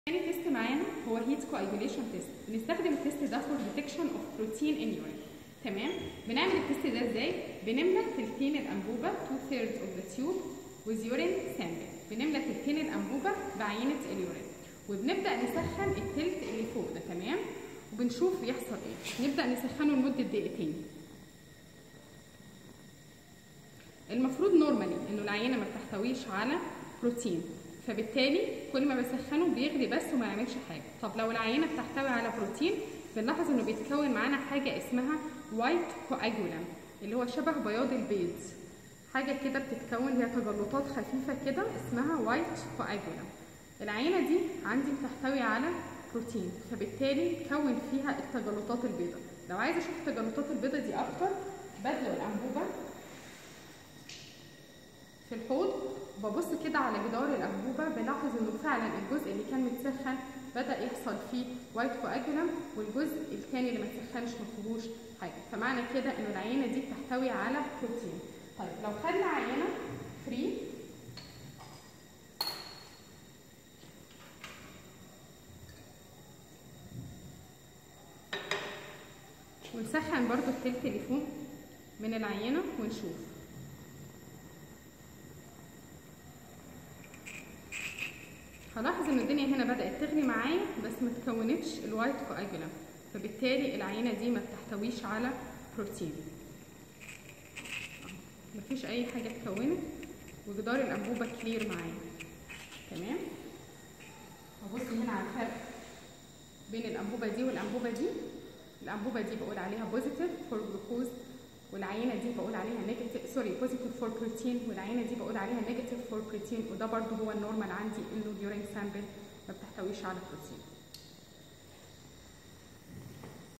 تاني تيست معانا هو هيت كواجوليشن تيست. بنستخدم التيست ده فور ديتكشن اوف بروتين ان يورين. تمام. بنعمل التيست ده ازاي؟ بنملى تلتين الانبوبه 2/3 اوف ذا تيوب with urine sample. بنملى تلتين الانبوبه بعينه اليورين وبنبدا نسخن التلت اللي فوق ده. تمام. وبنشوف يحصل ايه. نبدا نسخنه لمده دقيقتين. المفروض نورمالي انه العينه ما بتحتويش على بروتين، فبالتالي كل ما بسخنه بيغلي بس وما يعملش حاجه. طب لو العينه بتحتوي على بروتين بنلاحظ انه بيتكون معانا حاجه اسمها وايت كواجولام، اللي هو شبه بياض البيض، حاجه كده بتتكون، هي تجلطات خفيفه كده اسمها وايت كواجولام. العينه دي عندي بتحتوي على بروتين، فبالتالي تكون فيها التجلطات البيضاء. لو عايزه اشوف التجلطات البيضاء دي اكتر بدلق الانبوبه في الحوض وببص كده على جدار الانبوبه، بلاحظ انه فعلا الجزء اللي كان متسخن بدا يحصل فيه وايت كواجولام، والجزء الثاني اللي ما اتسخنش ما فيهوش حاجه. فمعنى كده انه العينه دي بتحتوي على بروتين. طيب لو خدنا عينه فري ونسخن برضو التلت اللي فوق من العينه ونشوف. هلاحظ ان الدنيا هنا بدات تغلي معايا بس ما تكونتش الوايت كواجولام، فبالتالي العينه دي ما بتحتويش على بروتين. مفيش اي حاجه اتكونت وجدار الانبوبه كلير معايا. تمام. هبص هنا على الفرق بين الانبوبه دي والانبوبه دي. الانبوبه دي بقول عليها بوزيتيف فور جلوكوز، والعينه دي بقول عليها نيجاتيف، سوري، بوزيتيف فور بروتين، والعينه دي بقول عليها نيجاتيف فور بروتين. وده برضو هو النورمال عندي، انه اليورين سامبل ما بتحتويش على بروتين.